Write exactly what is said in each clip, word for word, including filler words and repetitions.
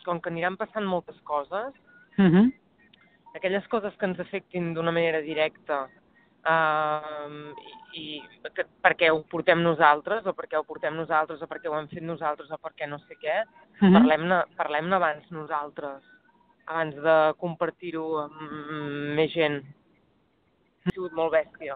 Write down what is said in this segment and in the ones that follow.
com que aniran passant moltes coses, Mhm. aquelles coses que ens afectin d'una manera directa uh, i, i que, perquè ho portem nosaltres, o perquè ho portem nosaltres, o perquè ho hem fet nosaltres, o perquè no sé què, Mhm. parlem-ne parlem-ne abans nosaltres, abans de compartir-ho amb més gent. Ha sigut molt bèstia.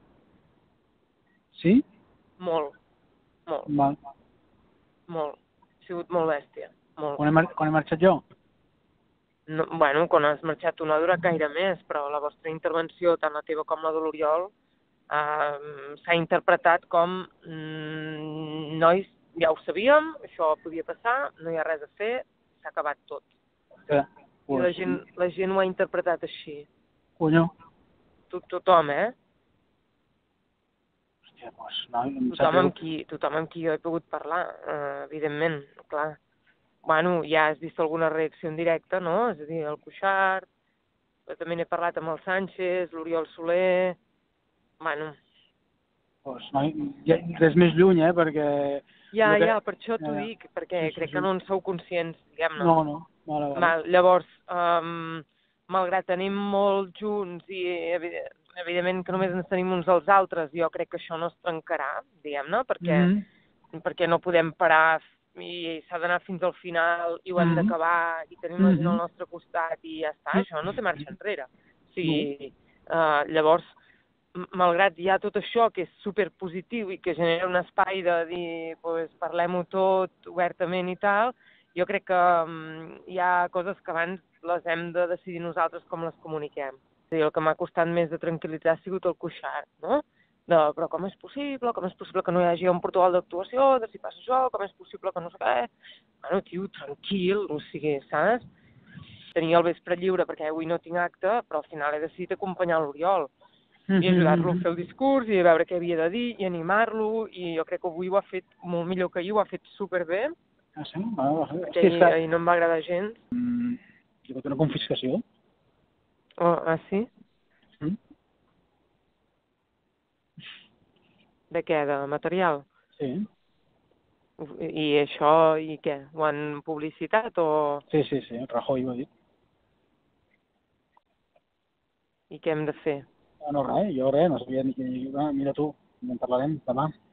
Sí? Molt, molt, Val. molt. Ha sigut molt bèstia, molt. Quan he, mar quan he marxat jo? No, bueno, quan has marxat tu no ha durat gaire més, però la vostra intervenció, tant la teva com la de l'Oriol, eh, s'ha interpretat com mm, nois, ja ho sabíem, això podia passar, no hi ha res a fer, s'ha acabat tot. Que, I pues, la gent, la gent ho ha interpretat així. Conyo. Tot, tothom, eh? Hòstia, pues, no, em sap Tothom greu. amb qui, tothom amb qui jo he pogut parlar, eh, evidentment, clar. Bueno, ja has vist alguna reacció en directe, no? És a dir, el Cuixart, però també n'he parlat amb el Sánchez, l'Oriol Soler... Bueno... Pues, no, ja, res més lluny, eh, perquè... Ja, que... ja, per això t'ho ja, dic, perquè sí, sí, crec sí. que no en sou conscients, diguem-ne. No, no, vale, vale. Mal, llavors, um, malgrat tenim molt junts i evident, evidentment que només ens tenim uns als altres, jo crec que això no es trencarà, diguem-ne, perquè, Mm -hmm. perquè no podem parar i s'ha d'anar fins al final i ho hem mm -hmm. d'acabar i tenim la gent al nostre costat i ja està, això no té marxa enrere. O sigui, uh, llavors, malgrat hi ha tot això que és superpositiu i que genera un espai de dir, pues, parlem-ho tot obertament i tal, jo crec que um, hi ha coses que abans les hem de decidir nosaltres com les comuniquem. És a dir, el que m'ha costat més de tranquil·litzar ha sigut el Cuixart, no? De, però com és possible, com és possible que no hi hagi un protocol d'actuació, de si passa això, com és possible que no sé què... Bueno, tio, tranquil, o sigui, saps? Tenia el vespre lliure perquè avui no tinc acte, però al final he decidit acompanyar l'Oriol i ajudar-lo a fer el discurs i a veure què havia de dir i animar-lo, i jo crec que avui ho ha fet molt millor que ahir, ho ha fet superbé. Ah, sí? Ah, va, Perquè ahir, ahir no em va agradar gens. Mm, hi ha hagut una confiscació? Oh, ah, sí? Mm? De què? De material? Sí. I això, i què? Ho han publicitat o...? Sí, sí, sí, Rajoy ho ha dit. I què hem de fer? Ah, no, res, jo res, no sabia ni què... Ah, mira tu, en parlarem demà.